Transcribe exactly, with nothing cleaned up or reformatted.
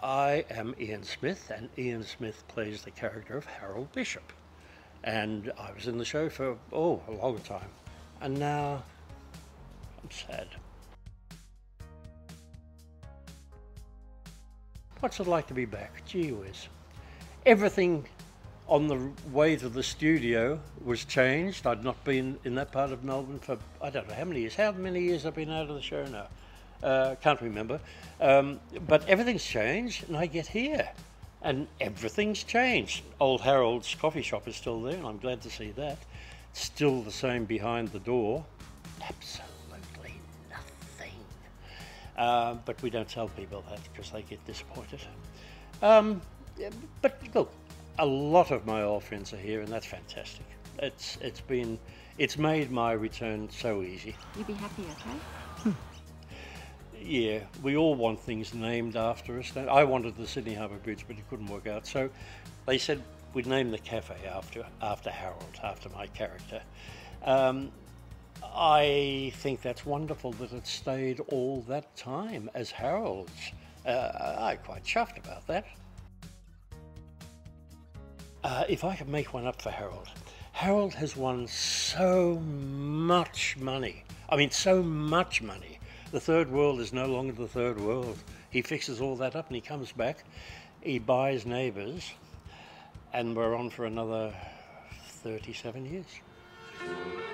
I am Ian Smith, and Ian Smith plays the character of Harold Bishop. And I was in the show for, oh, a long time. And now I'm sad. What's it like to be back? Gee whiz. Everything on the way to the studio was changed. I'd not been in that part of Melbourne for, I don't know how many years. How many years I've been out of the show now? Uh, can't remember. Um, but everything's changed, and I get here, and everything's changed. Old Harold's coffee shop is still there, and I'm glad to see that. It's still the same behind the door. Absolutely nothing. Uh, but we don't tell people that because they get disappointed. Um, but look, a lot of my old friends are here, and that's fantastic. It's it's been it's made my return so easy. You'll be happy, okay? Yeah, we all want things named after us. I wanted the Sydney Harbour Bridge, but it couldn't work out. So they said we'd name the cafe after after Harold, after my character. Um, I think that's wonderful that it stayed all that time as Harold's. Uh, I'm quite chuffed about that. Uh, if I could make one up for Harold. Harold has won so much money. I mean, so much money. The third world is no longer the third world. He fixes all that up and he comes back. He buys Neighbours, and we're on for another thirty-seven years.